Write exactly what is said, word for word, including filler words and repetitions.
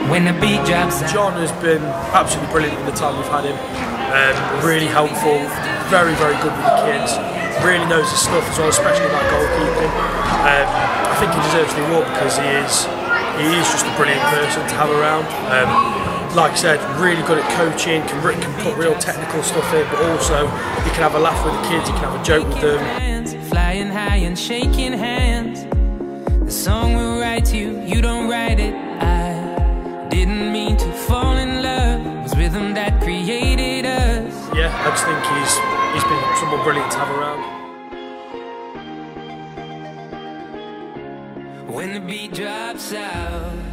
when the beat drops out. John has been absolutely brilliant in the time we've had him. Um, really helpful, very, very good with the kids. Really knows his stuff as well, especially about goalkeeping. Um, I think he deserves the award because he is he is just a brilliant person to have around. Um, like I said, really good at coaching, can, can put real technical stuff in, but also he can have a laugh with the kids, he can have a joke with them. Flying high and shaking hands. The song will write you, you don't write it. I didn't mean to fall in love. It was rhythm that created us. Yeah, I just think he's he's been someone brilliant to have around. When the beat drops out.